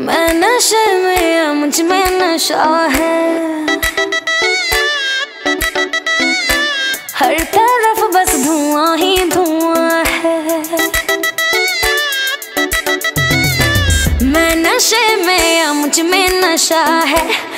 मैं नशे में या मुझ में नशा है, हर तरफ बस धुआं ही धुआं है। मैं नशे में या मुझ में नशा है,